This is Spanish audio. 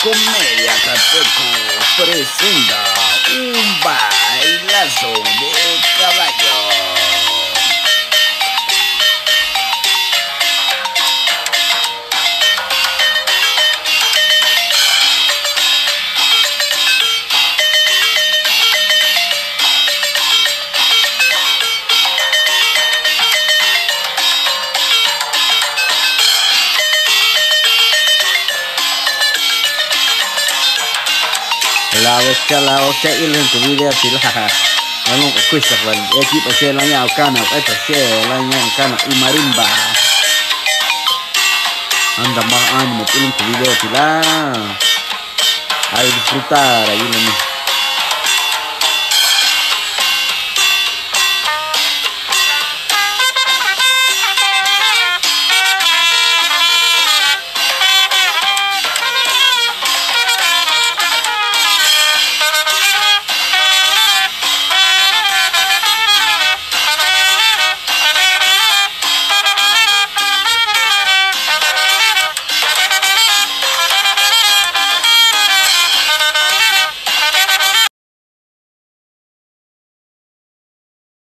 Comedia Cateco presenta un bailazo de caballo. la hostia y le tu video thì là nó luôn có quiz phần ekip ở trên là nhau cana ở trên là nhau cana y marimba anda más ánimo que tu video thì là hay disfrutar ahí